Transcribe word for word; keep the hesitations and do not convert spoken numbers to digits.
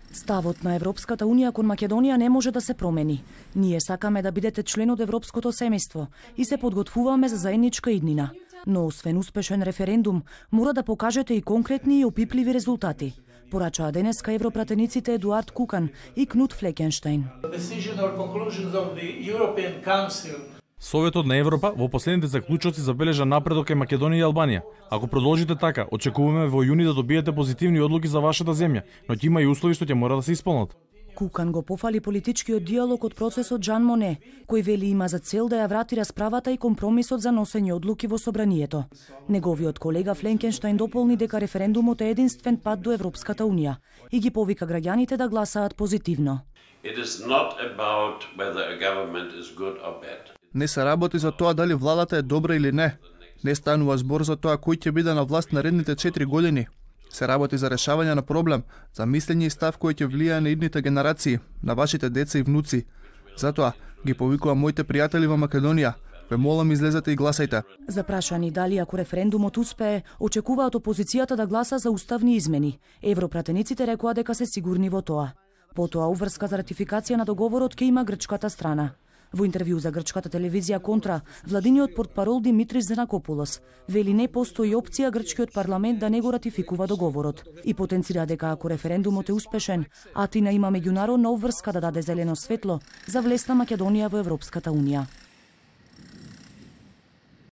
Ставот на Европската унија кон Македонија не може да се промени. Ние сакаме да бидете член од европското семејство и се подготвуваме за заедничка иднина. Но освен успешен референдум, мора да покажете и конкретни и опипливи резултати, порачаа денеска европратениците Едуард Кукан и Кнут Флекенштајн. Советот на Европа во последните заклучоци забележа напредок кај Македонија и Албанија. Ако продолжите така, очекуваме во јуни да добиете позитивни одлуки за вашата земја, но ќе има и услови што ќе мора да се исполнат. Кукан го пофали политичкиот диалог од процесот Жан Моне, кој вели има за цел да ја врати расправата и компромисот за носење одлуки во собранието. Неговиот колега Фленкенштајн дополни дека референдумот е единствен пат до Европската унија и ги повика граѓаните да гласаат позитивно. It is not about whether a government is good or bad. Не се работи за тоа дали владата е добра или не. Не станува збор за тоа кој ќе биде на власт наредните четири години. Се работи за решавање на проблем, за мислење и став кој ќе влијае на идните генерации, на вашите деца и внуци. Затоа ги повикувам моите пријатели во Македонија. Ве молам, излезете и гласајте. Запрашани дали ако референдумот успее, очекуваат опозицијата да гласа за уставни измени. Европратениците рекоа дека се сигурни во тоа. Потоа уврска за ратификација на договорот ќе има грчката страна. Во интервју за грчката телевизија Контра, владиниот портпарол Димитрис Зенакопулос вели не постои опција грчкиот парламент да не го ратификува договорот и потенцира дека ако референдумот е успешен, Атина има меѓународна обврска да даде зелено светло за влез на Македонија во Европската унија.